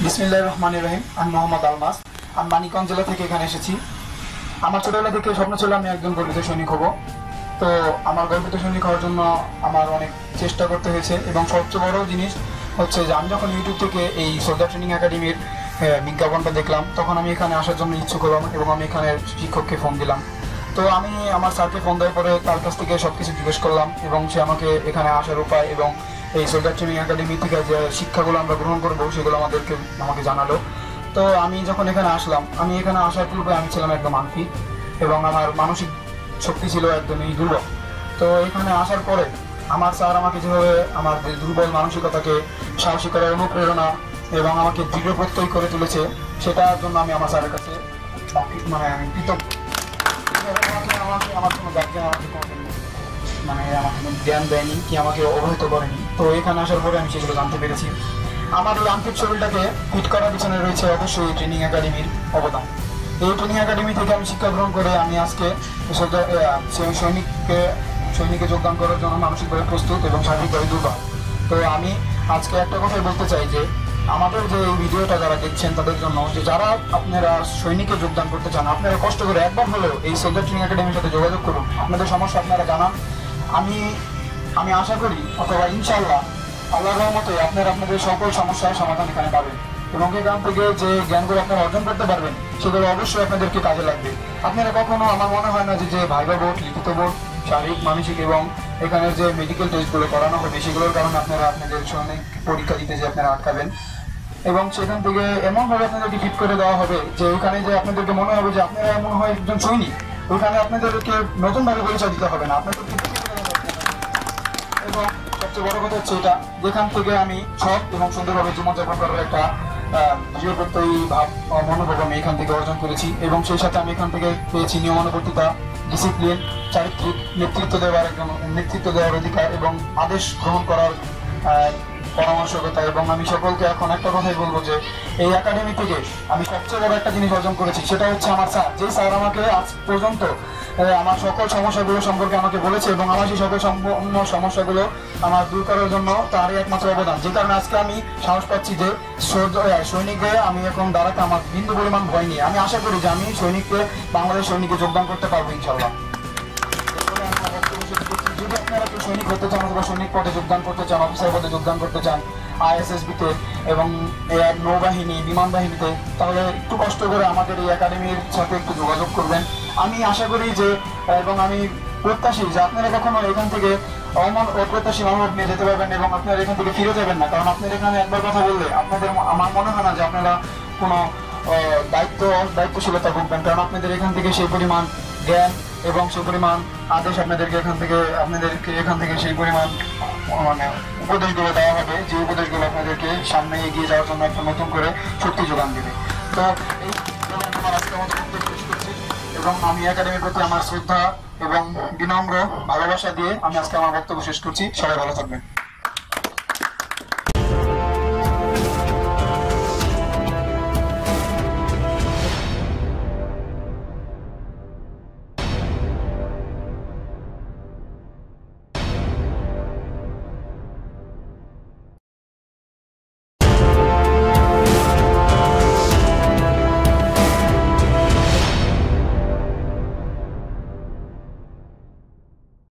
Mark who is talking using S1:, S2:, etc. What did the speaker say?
S1: বিসমিল্লাহির রহমানির রহিম। আমি মোহাম্মদ আলমাস। আমি মানিকগঞ্জ জেলা থেকে এখানে এসেছি। আমার ছোটবেলা থেকে স্বপ্ন ছিল আমি একজন গর্বিত সৈনিক হব। তো আমার গর্বিত সৈনিক হওয়ার জন্য আমার অনেক চেষ্টা করতে হয়েছে এবং সবচেয়ে বড় জিনিস হচ্ছে যে আমি যখন ইউটিউব থেকে এই সোলজার ট্রেনিং একাডেমির বিজ্ঞাপনটা দেখলাম, তখন আমি এখানে আসার জন্য ইচ্ছুক হলাম এবং আমি এখানের শিক্ষককে ফোন দিলাম। তো আমি আমার স্যারকে ফোন দেওয়ার পরে তার কাছ থেকে সব কিছু জিজ্ঞেস করলাম এবং সে আমাকে এখানে আসার উপায় এবং এই সোলজার ট্রেনিং একাডেমি থেকে যে শিক্ষাগুলো আমরা গ্রহণ করবো সেগুলো আমাকে জানালো। তো আমি যখন এখানে আসলাম, আমি এখানে আসার পূর্বে আমি ছিলাম একদম আনফিট এবং আমার মানসিক শক্তি ছিল একদমই দুর্বল। তো এখানে আসার পরে আমার স্যার আমাকে যেভাবে আমার দুর্বল মানসিকতাকে সাহসী করার অনুপ্রেরণা এবং আমাকে দৃঢ় প্রত্যয় করে তুলেছে, সেটার জন্য আমি আমার স্যারের কাছে আমি কৃতজ্ঞ। আমার কোনো গার্জিয়ান আমাকে কোনো জ্ঞান দেয়নি কি আমাকে অবহিত করেনি। তো এখানে আসার পরে আমি সেগুলো জানতে পেরেছি। আমার এই আন্তরিক শরীরটাকে ফিট করার পিছনে রয়েছে অবশ্যই ট্রেনিং একাডেমির অবদান। এই ট্রেনিং একাডেমি থেকে আমি শিক্ষা গ্রহণ করে আমি আজকে সৈনিকে যোগদান করার জন্য মানসিকভাবে প্রস্তুত এবং শারীরিকভাবে দুর্বল। তো আমি আজকে একটা কথাই বলতে চাই যে আমাদের যে এই ভিডিওটা যারা দেখছেন তাদের জন্য, যে যারা আপনারা সৈনিকে যোগদান করতে চান, আপনারা কষ্ট করে একবার হলেও এই সোলজার ট্রেনিং একাডেমির সাথে যোগাযোগ করুন। আপনাদের সমস্যা আপনারা জানান। আমি আশা করি অথবা ইনশাআল্লাহ আল্লাহর রহমতে আপনারা আপনাদের সকল সমস্যার সমাধান এখানে পাবেন এবং এখান থেকে যে জ্ঞানগুলো আপনারা অর্জন করতে পারবেন সেগুলো অবশ্যই আপনাদেরকে কাজে লাগবে। আপনারা কখনো, আমার মনে হয় না যে ভাইবা বোর্ড, লিখিত বোর্ড, শারীরিক, মানসিক এবং এখানে যে মেডিকেল টেস্টগুলো করানো হবে সেগুলোর কারণে আপনারা আপনাদের সৈনিক পরীক্ষা দিতে যে আপনারা আটকাবেন এবং সেখান থেকে এমনভাবে আপনাদেরকে ফিট করে দেওয়া হবে যে ওইখানে যে আপনাদেরকে মনে হবে যে আপনারা এমন হয় একজন সৈনিক। ওইখানে আপনাদেরকে নতুনভাবে পরিচয় দিতে হবে না, আপনাদেরকে। এবং সবচেয়ে বড় কথা হচ্ছে এটা, যেখান থেকে আমি সৎ এবং সুন্দরভাবে জীবনযাপন করার একটা দৃঢ় প্রত্যয়ী ভাব মনোভাব আমি এখান থেকে অর্জন করেছি এবং সেই সাথে আমি এখান থেকে পেয়েছি নিয়মানুবর্তিতা, ডিসিপ্লিন, চারিত্রিক নেতৃত্ব দেওয়ার অধিকার এবং আদেশ গ্রহণ করার পরামর্শকতা। এবং আমি সকলকে এখন একটা কথাই বলবো যে এই একাডেমি থেকে আমি সবচেয়ে বড় একটা জিনিস অর্জন করেছি, সেটা হচ্ছে আমার স্যার। যে স্যার আমাকে আজ পর্যন্ত আমার সকল সমস্যাগুলো সম্পর্কে আমাকে বলেছে এবং আমার সেই সকল সম্পূর্ণ সমস্যাগুলো আমার দূর করার জন্য তারই একমাত্র অবদান, যে কারণে আজকে আমি সাহস পাচ্ছি যে সৈনিকে আমি এখন দাঁড়াতে আমার বিন্দু পরিমাণ ভয় নিয়ে আমি আশা করি যে আমি বাংলাদেশ সৈনিকে যোগদান করতে পারবো ইনশাল্লাহ। যদি আপনারা কেউ সৈনিক হতে চান অথবা সৈনিক পদে যোগদান করতে চান, অফিসার পদে যোগদান করতে চান ISSB-তে এবং নৌবাহিনী, বিমান বাহিনীতে, তাহলে একটু কষ্ট করে আমাদের এই একাডেমির সাথে একটু যোগাযোগ করবেন। আমি আশা করি যে এবং আমি প্রত্যাশী যে আপনারা কখনো এখান থেকে অপ্রত্যাশী মনোভাব নিয়ে যেতে পারবেন এবং আপনারা এখান থেকে ফিরে যাবেন না। কারণ আপনারা এখানে একবার কথা বললে আমার মনে হয় না যে আপনারা কোনো দায়িত্বশীলতা ভুগবেন, কারণ আপনাদের এখান থেকে সেই পরিমাণ জ্ঞান এবং সেই পরিমাণ আদেশ আপনাদেরকে এখান থেকে সেই পরিমাণ উপদেশগুলো দেওয়া হবে, যে উপদেশগুলো আপনাদেরকে সামনে এগিয়ে যাওয়ার জন্য একটা নতুন করে শক্তি যোগান দেবে। তো এই আমার আজকে আমাদের বক্তব্য শেষ করছি এবং আমি একাডেমির প্রতি আমার শ্রদ্ধা এবং বিনম্র ভালোবাসা দিয়ে আমি আজকে আমার বক্তব্য শেষ করছি। সবাই ভালো থাকবেন।